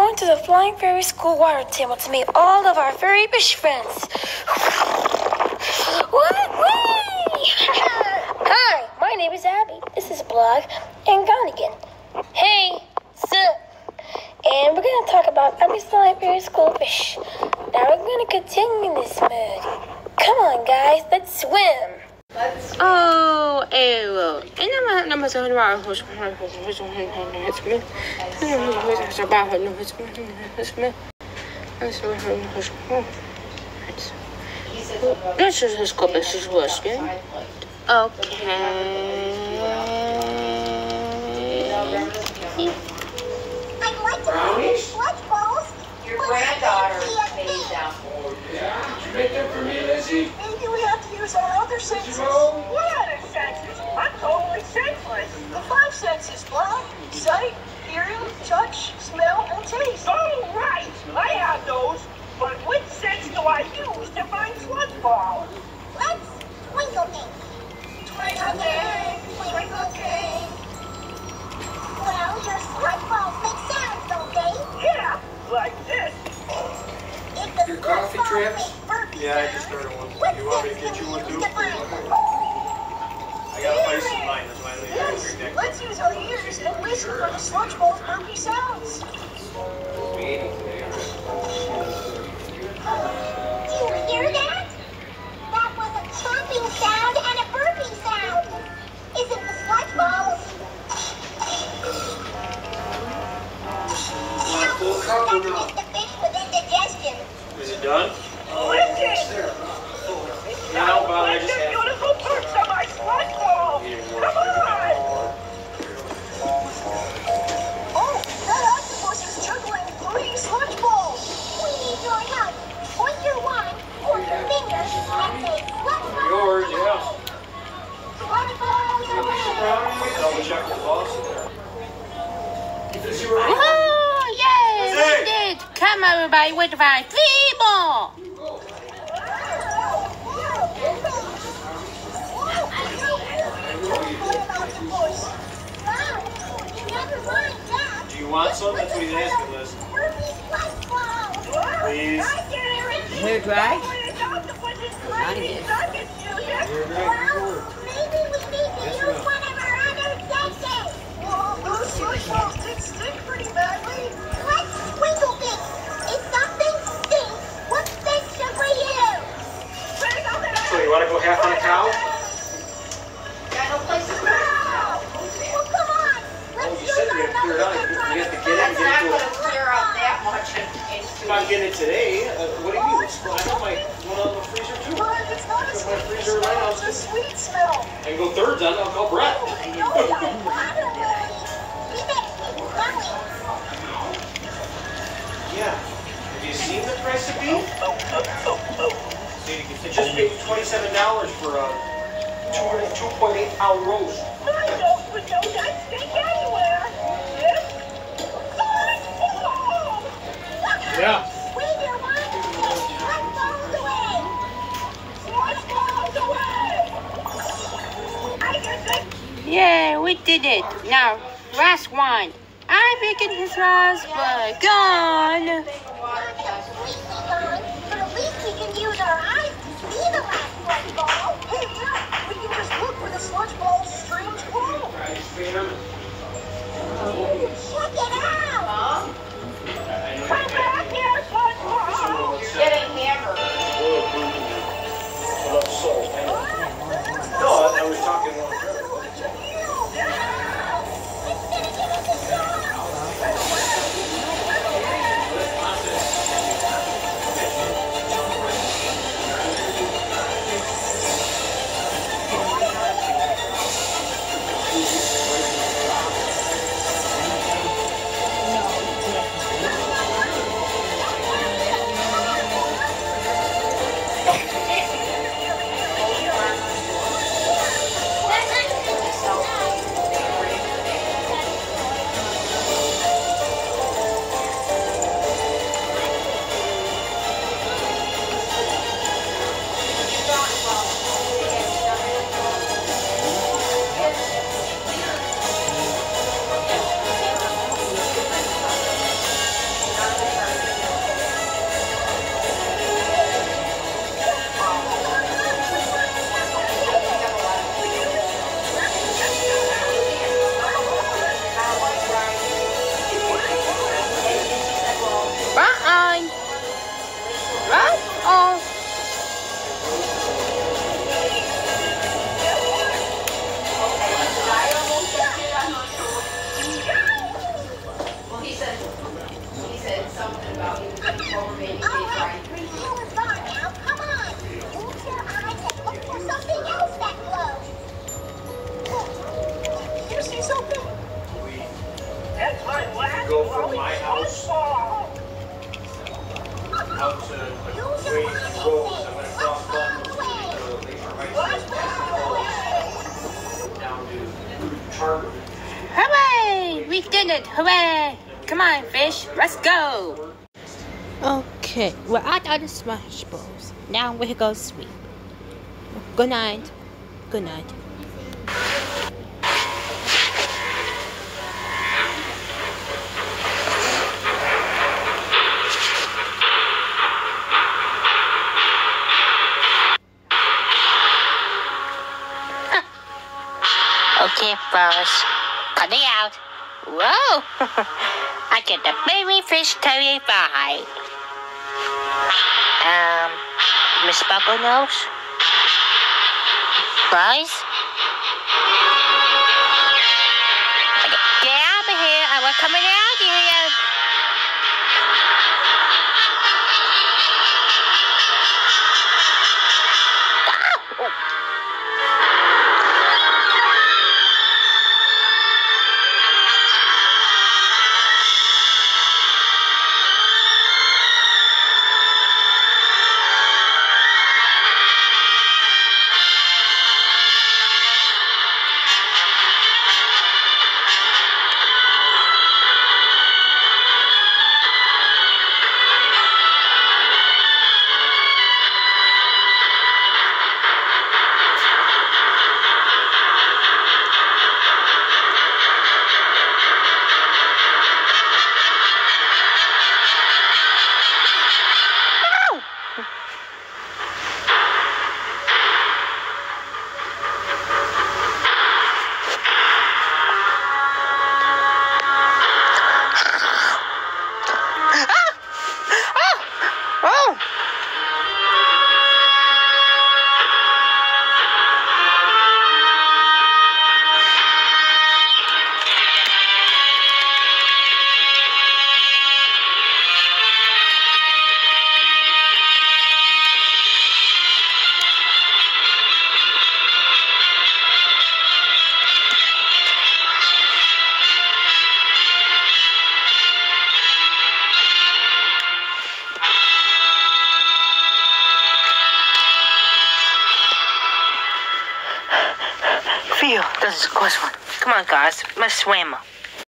going to the Flying Fairy School water table to meet all of our fairy fish friends. Hi, my name is Abby. This is Blog and Gonigan. Hey, sup? And we're going to talk about Abby's Flying Fairy School fish. Now we're going to continue in this mood. Come on, guys, let's swim. Oh, ew. This is his cup, this is whiskey. Okay. I'd like to make sludge balls. Your granddaughter made them. Yeah? Did you make them for me, Lizzie? Maybe we have to use our other senses. What other senses? I'm totally senseless. The 5 senses: blood, sight, hearing, touch, smell, and taste. Oh, right. I have those. But which sense do I use to find sludge balls? Let's twinkle things. Twinkle things, twinkle things. Well, your sludge balls make sounds, don't they? Yeah, like this. Your coffee traps? Yeah, I just started one. You want me to get you one too? I got ice in mine, that's why I leave it. Let's use our ears and listen for the sludge ball's burpy sounds. We ate them today. Do you hear that? That was a chomping sound and a burping sound. Is it the sludge balls? Full cup or That's not? just the fish with indigestion. Is it done? Listen! No, Bob, I just had beautiful parts of my sludge ball! Come on! Oh, that octopus is juggling 3 sludge balls! We need your help. Point your wand or your finger and say sludge ball. yours, yeah. Sludge balls away! Double check the boss there. Woohoo! Yay! We did! Come everybody with my feeble! Do you want some? That's what he's asking, Liz. Please. Hair dry? Maybe we need to use one of our other senses. Those sludge balls did stink pretty badly. Let's twinkle things. If something stinks, what sense should we use? So you want to go half on a cow? Got no place to put it. Well, come on. Oh, Let's you use said our you had to clear it out. You have to get it and That's not get going it to clear up that much. I'm not getting it today. What do you do? I have my one out of the freezer too. But it's not a My sweet freezer right smell, now. it's a sweet smell. I can go thirds on it. I'll call Brett. No, water lily. We bet people going. Yeah. Have you seen the price of beef? It just paid $27 for a 2.8 pound roast. I don't put no that stink anywhere. Yes? Sludge balls! Yeah. Wave your wand and say sludge balls away. Sludge balls away. I guess it. Yeah, we did it. Now, last one. I'm making his last but gone. Not completely gone, but at least we can use our eyes to see the last sludge ball. Hey, yeah, we can just look for the sludge ball's strange glow. Check it out! Huh? Come back here, sludge ball! Getting hammered. No, I was talking one. said something about you over maybe right. Come on. Use your eyes and look for something else that glows. You see something? That's my last Go from my house out to the way it goes. I'm going to cross buttons to make sure my down to Target. Hooray! We did it! Hooray! Come on, fish. Let's go. Okay, we're out of the smash bowls. Now we go sleep. Good night. Good night. Okay, fellas, cut it out. Whoa! I get the baby fish terrified. Miss Bubble Nose? Guys? Get out of here! I was coming out of here! Phew, this is a close one. Come on, guys. Let's swim.